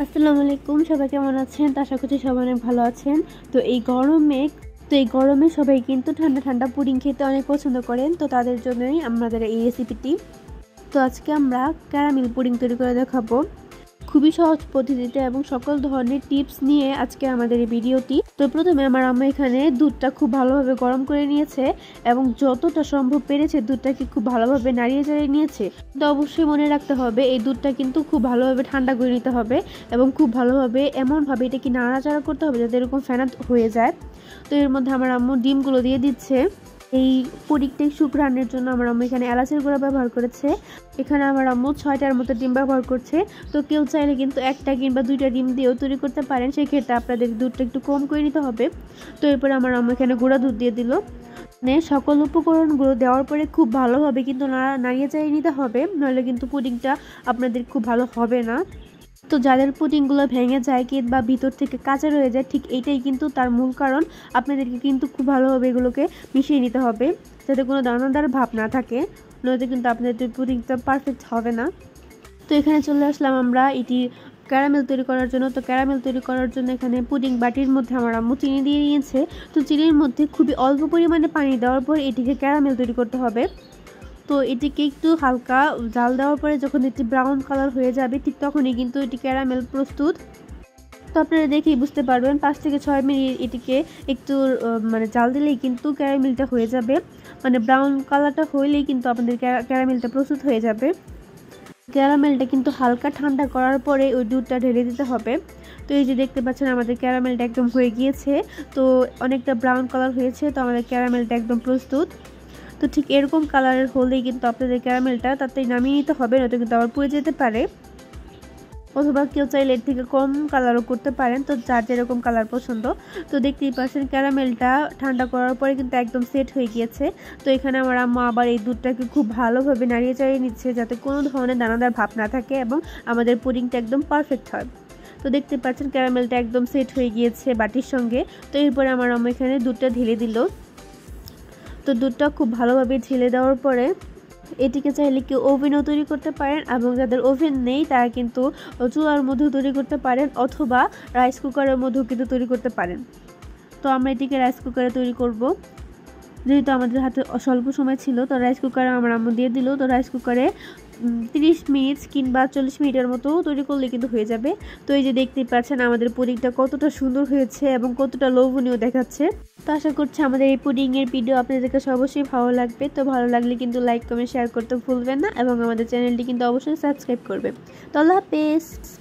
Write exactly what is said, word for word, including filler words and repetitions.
আসসালামু আলাইকুম, সবাই কেমন আছেন? তো আশা করছি সবাই অনেক ভালো আছেন। তো এই গরমে তো এই গরমে সবাই কিন্তু ঠান্ডা ঠান্ডা পুডিং খেতে অনেক পছন্দ করেন। তো তাদের জন্যই আমাদের এই রেসিপিটি। তো আজকে আমরা ক্যারামেল পুডিং তৈরি করে দেখাবো খুবই সহজ পদ্ধতিতে এবং সকল ধরনের টিপস নিয়ে আজকে আমাদের এই ভিডিওটি। তো প্রথমে আমার আম্মা এখানে দুধটা খুব ভালোভাবে গরম করে নিয়েছে এবং যতটা সম্ভব পেরেছে দুধটাকে খুব ভালোভাবে নাড়িয়ে চাড়িয়ে নিয়েছে। তো অবশ্যই মনে রাখতে হবে এই দুধটা কিন্তু খুব ভালোভাবে ঠান্ডা করে নিতে হবে এবং খুব ভালোভাবে এমনভাবে এটাকে নাড়াচাড়া করতে হবে যাতে এরকম ফেনা হয়ে যায়। তো এর মধ্যে আমার আম্মু ডিমগুলো দিয়ে দিচ্ছে। এই পুডিংটি সুঘ্রাণের জন্য আমার আম্মু এখানে এলাচের গুঁড়া ব্যবহার করেছে। এখানে আমার আম্মু ছয়টার মতো ডিম ব্যবহার করছে। তো কেউ চাইলে কিন্তু একটা কিংবা দুইটা ডিম দিয়েও তৈরি করতে পারেন, সেই ক্ষেত্রে আপনাদের দুধটা একটু কম করে নিতে হবে। তো এরপরে আমার আম্মু এখানে গুঁড়া দুধ দিয়ে দিল। মানে সকল উপকরণগুলো দেওয়ার পরে খুব ভালোভাবে কিন্তু নাড়িয়ে চাড়িয়ে নিতে হবে, নইলে কিন্তু পুডিংটা আপনাদের খুব ভালো হবে না। তো যাদের পুডিংগুলো ভেঙে যায় কিংবা ভিতর থেকে কাঁচা রয়ে যায়, ঠিক এইটাই কিন্তু তার মূল কারণ। আপনাদেরকে কিন্তু খুব ভালোভাবে এগুলোকে মিশিয়ে নিতে হবে যাতে কোনো দানাদার ভাব না থাকে, নয়তো কিন্তু আপনাদের পুডিংটা পারফেক্ট হবে না। তো এখানে চলে আসলাম আমরা এটি ক্যারামেল তৈরি করার জন্য। তো ক্যারামেল তৈরি করার জন্য এখানে পুডিং বাটির মধ্যে আমার আম্মু চিনি দিয়ে নিয়েছে। তো চিনির মধ্যে খুবই অল্প পরিমাণে পানি দেওয়ার পর এটিকে ক্যারামেল তৈরি করতে হবে। তো এটিকে একটু হালকা জাল দেওয়ার পরে যখন এটি ব্রাউন কালার হয়ে যাবে, ঠিক তখনই কিন্তু এটি ক্যারামেল প্রস্তুত। তো আপনারা দেখেই বুঝতে পারবেন পাঁচ থেকে ছয় মিনিট এটিকে একটু মানে জাল দিলেই কিন্তু ক্যারামেলটা হয়ে যাবে। মানে ব্রাউন কালারটা হইলেই কিন্তু আপনাদের ক্যারামেলটা প্রস্তুত হয়ে যাবে। ক্যারামেলটা কিন্তু হালকা ঠান্ডা করার পরে ওই দুধটা ঢেলে দিতে হবে। তো এই যে দেখতে পাচ্ছেন আমাদের ক্যারামেলটা একদম হয়ে গিয়েছে। তো অনেকটা ব্রাউন কালার হয়েছে। তো আমাদের ক্যারামেলটা একদম প্রস্তুত। তো ঠিক এরকম কালারের হলেই কিন্তু আপনাদের ক্যারামেলটা তাড়াতাড়ি নামিয়ে নিতে হবে, নয়তো কিন্তু আবার পুড়ে যেতে পারে। অথবা কেউ চাইলে এর থেকে কম কালারও করতে পারেন, তো যার যেরকম কালার পছন্দ। তো দেখতেই পাচ্ছেন ক্যারামেলটা ঠান্ডা করার পরে কিন্তু একদম সেট হয়ে গিয়েছে। তো এখানে আমার আম্মা আবার এই দুধটাকে খুব ভালোভাবে নাড়িয়ে চাড়িয়ে নিচ্ছে যাতে কোনো ধরনের দানাদার ভাব না থাকে এবং আমাদের পুডিংটা একদম পারফেক্ট হয়। তো দেখতে পাচ্ছেন ক্যারামেলটা একদম সেট হয়ে গিয়েছে বাটির সঙ্গে। তো এরপরে আমার আম্মা এখানে দুধটা ঢেলে দিল। তো দুধটা খুব ভালোভাবে ঢেলে দেওয়ার পরে এটিকে চাইলে কেউ ওভেনও তৈরি করতে পারেন এবং যাদের ওভেন নেই তারা কিন্তু চুলার মধ্যেও তৈরি করতে পারেন, অথবা রাইস কুকারের মধ্যেও কিন্তু তৈরি করতে পারেন। তো আমরা এটিকে রাইস কুকারে তৈরি করব, যেহেতু আমাদের হাতে স্বল্প সময় ছিল। তো রাইস কুকারে আমার আম্মু দিয়ে দিল। তো রাইস কুকারে তিরিশ মিনিট কিংবা চল্লিশ মিনিটের মতো তৈরি করলে কিন্তু হয়ে যাবে। তো এই যে দেখতেই পাচ্ছেন আমাদের পুডিংটা কতটা সুন্দর হয়েছে এবং কতটা লোভনীয় দেখাচ্ছে। তো আশা করছি আমাদের এই পুডিংয়ের ভিডিও আপনাদের কাছে অবশ্যই ভালো লাগবে। তো ভালো লাগলে কিন্তু লাইক কমেন্ট শেয়ার করতে ভুলবেন না এবং আমাদের চ্যানেলটি কিন্তু অবশ্যই সাবস্ক্রাইব করবে। তো আল্লাহ হাফেজ।